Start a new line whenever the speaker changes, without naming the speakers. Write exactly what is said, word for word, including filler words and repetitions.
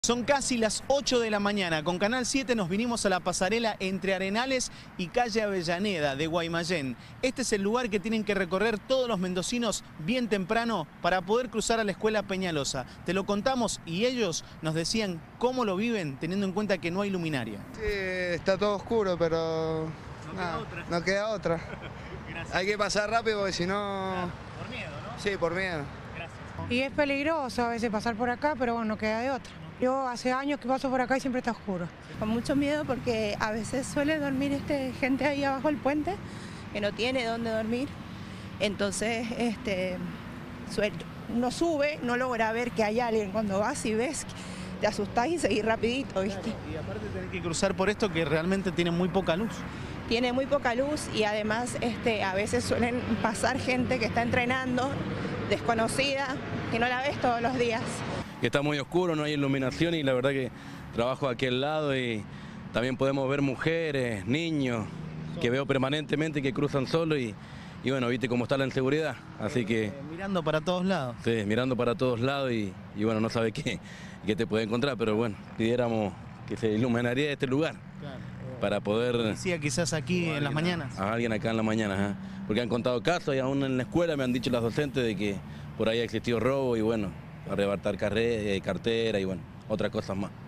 Son casi las ocho de la mañana. Con Canal siete nos vinimos a la pasarela entre Arenales y calle Avellaneda de Guaymallén. Este es el lugar que tienen que recorrer todos los mendocinos bien temprano para poder cruzar a la escuela Peñalosa. Te lo contamos y ellos nos decían cómo lo viven teniendo en cuenta que no hay luminaria.
Sí, está todo oscuro, pero
no
nada,
queda otra.
No queda otra. Hay que pasar rápido porque si no...
Claro, por miedo, ¿no?
Sí, por miedo.
Gracias.
Y es peligroso a veces pasar por acá, pero bueno, no queda de otra. Yo hace años que paso por acá y siempre está oscuro.
Con mucho miedo porque a veces suele dormir este, gente ahí abajo del puente que no tiene dónde dormir. Entonces este, uno sube, no logra ver que hay alguien. Cuando vas y ves, te asustás y seguís rapidito, ¿viste?
Claro, y aparte tenés que cruzar por esto que realmente tiene muy poca luz.
Tiene muy poca luz y además este, a veces suelen pasar gente que está entrenando, desconocida, que no la ves todos los días.
Que está muy oscuro, no hay iluminación y la verdad que trabajo aquí al lado y también podemos ver mujeres, niños, que veo permanentemente que cruzan solo y, y bueno, viste cómo está la inseguridad, así que...
Eh, mirando para todos lados.
Sí, mirando para todos lados y, y bueno, no sabe qué, qué te puede encontrar, pero bueno, pidiéramos que se iluminaría este lugar.
Claro.
Para poder...
Decía quizás aquí en las mañanas.
A, a alguien acá en la mañana, ajá. Porque han contado casos y aún en la escuela me han dicho las docentes de que por ahí ha existido robo y bueno, arrebatar carre, cartera y bueno, otras cosas más.